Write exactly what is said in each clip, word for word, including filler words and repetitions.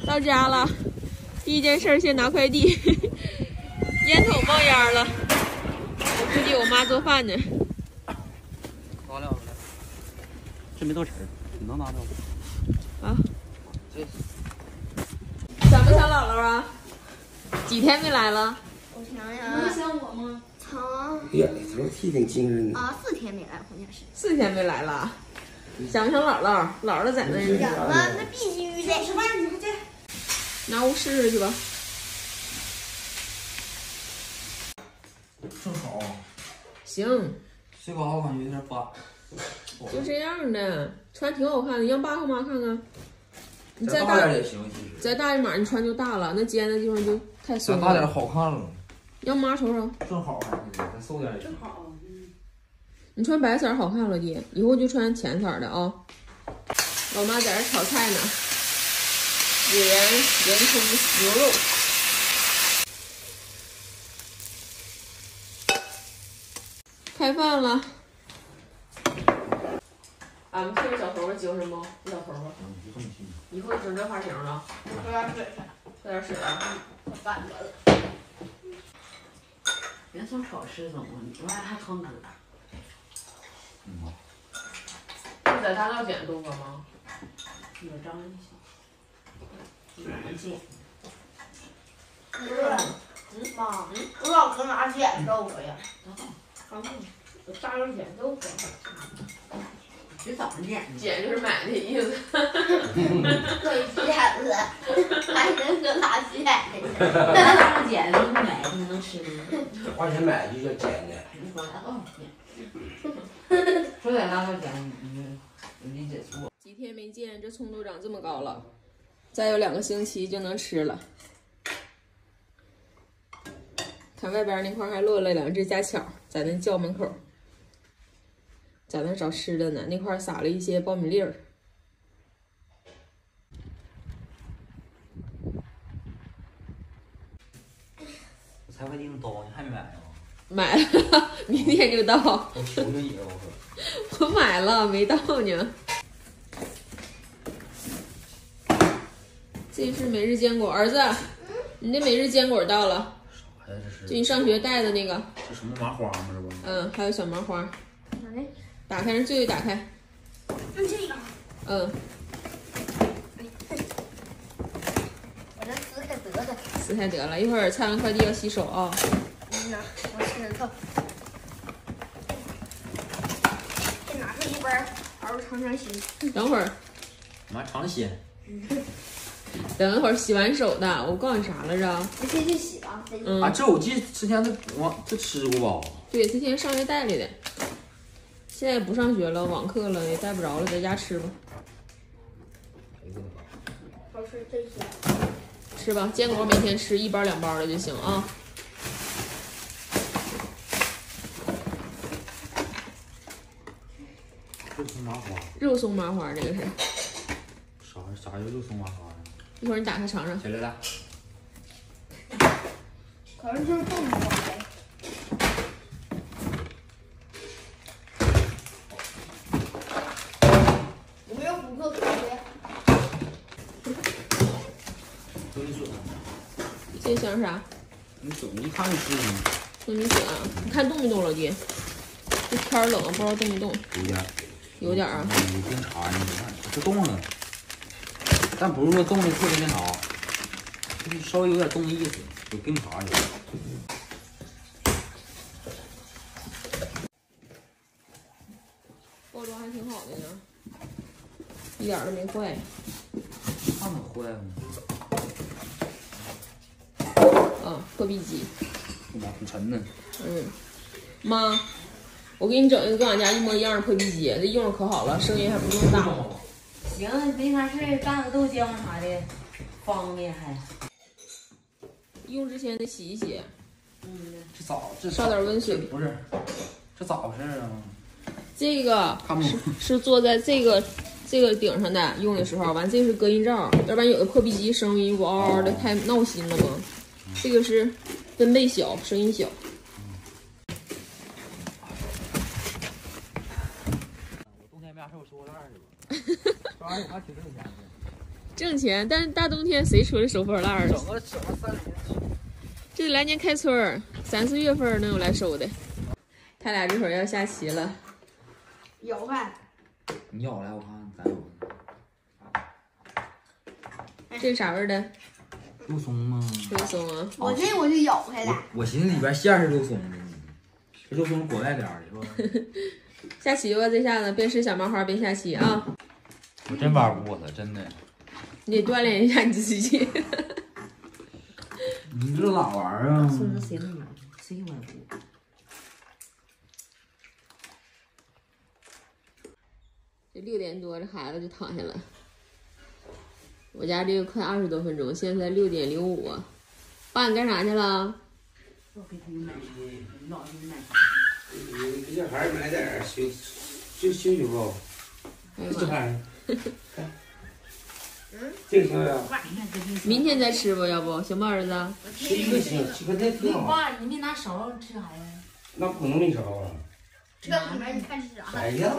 到家了，第一件事先拿快递，烟筒冒烟了，我估计我妈做饭呢。 拿了来，这没到纸，你能拿着吗？ 啊， 这想不想姥姥啊？几天没来了？ 我想想， 你想我吗？ 长呀，怎么挺挺精神的？ 啊，四天没来，好像是。 四天没来了，想不想姥姥？姥姥在那儿。 想啊，那必须的。 吃饭，你快去。 拿屋试试去吧。 正好。 行。 这把我感觉有点巴。 就这样的，穿挺好看的，你让爸和妈看看。你再大点也行，其实。 再大一码，你穿就大了，那肩的地方就太松了。 再大点好看了。 让妈瞅瞅。 正好还是再瘦点也行。 正好，嗯。 你穿白色好看了弟，以后就穿浅色的啊。老妈在这炒菜呢，孜然、圆葱、牛肉。开饭了。俺们这个小头发精神不？这小头发。 嗯， 以后整这发型了。 喝点水去。 喝点水啊。 我干着了。 别从超市走，我还还穿歌。 嗯。 你在大道剪动过吗？ 有张一小。难剪。 不是，嗯妈，我老搁哪捡豆腐呀？ 刚弄，我大肉剪豆腐。 这怎么剪的？ 剪就是买的意思。 没剪子，还能搁哪剪的？ 那咋能剪？能买你能吃吗？ 花钱买就叫捡的。 你说大道剪。说在大道剪，你你理解错。 几天没见，这葱都长这么高了，再有两个星期就能吃了。看外边那块还落了两只家巧，在那窖门口，在那找吃的呢。那块撒了一些苞米粒儿。 我才快订刀，你还没买呢？ 买了，明天就到。 我求求你了，我我说。 买了，没到呢。这是每日坚果，儿子，你的每日坚果到了。 啥呀？这是。 就你上学带的那个。 这什么麻花吗？这不。 嗯，还有小麻花。 哪的？ 打开，让最后打开。 嗯，这个。 嗯。 我这撕开得了。 撕开得了，一会儿拆完快递要洗手啊。 嗯呐，我吃透。再拿出一包熬尝尝鲜。 等会儿。 妈尝鲜。 等一会儿洗完手的，我告诉你啥来着？ 你先去洗吧。 嗯。 啊，这我记之前这我这吃过吧？ 对，之前上学带来的。现在不上学了，网课了，也带不着了，在家吃吧。 好吃真香。 吃吧，坚果每天吃一包两包的就行啊。 肉松麻花。 肉松麻花，这个是。 啥啥叫肉松麻花呀？ 一会儿你打开尝尝。 起来来。 可是就是豆腐花呗。有没有补课同学？ 说你准。 这像啥？ 你准，一看就知道。 说你准啊？你看冻没冻，老弟？这天冷，不知道冻没冻。 有点。 有点啊。 有冰碴，你看这冻了，但不是说冻的特别那啥，就是稍微有点冻的意思，有冰碴有。 包装还挺好的呢，一点都没坏。 看怎么坏了呢？啊，破壁机。 妈，挺沉呢。 嗯，妈，我给你整一个跟俺家一模一样的破壁机，这用着可好了，声音还不用大。 行，没啥事，干个豆浆啥的，方便还。 用之前得洗一洗。 嗯。 这咋？这烧点温水。 不是，这咋回事啊？ 这个是是坐在这个这个顶上的，用的时候，完这是隔音罩，要不然有的破壁机声音不嗷嗷的太闹心了嘛。这个是分贝小，声音小。我冬天没啥事，我收破烂去吧。收完以后挺挣钱的。 挣钱，但是大冬天谁出来收破烂儿？ 整个整个三菱。 这来年开春儿，三四月份能有来收的。他俩这会儿要下棋了。 有饭。 你咬来，我看咱有。 这是啥味儿的？ 肉松吗？ 肉松啊！ 我这我就咬开了。 我寻思里边馅是肉松的，这肉松裹外边的是吧？ 下棋吧，这下子边吃小麻花边下棋啊！ 我真玩不过他，真的。 你得锻炼一下你自己。 你这咋玩啊？ 松谁能玩？谁玩不？ 这六点多，这孩子就躺下了。我家这个快二十多分钟，现在六点零五。爸，你干啥去了？ 我给他们买，老给你买。 你给小孩买点休就休息不？小孩，嗯，这个行呀。 明天再吃不？要不行吗，儿子？ 吃一个行，吃个那挺好。 爸，你没拿勺吃啥呀？ 那不能没勺啊。 这里面你看是啥？ 哎呀，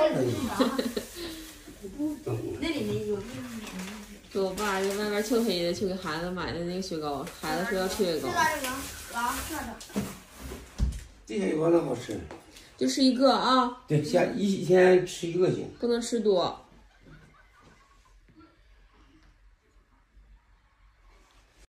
那里面有。 说我爸在外边黢黑的去给孩子买的那个雪糕，孩子说要吃雪糕。 这些雪糕能好吃。 就吃一个啊。 对，下一天吃一个行。 不能吃多。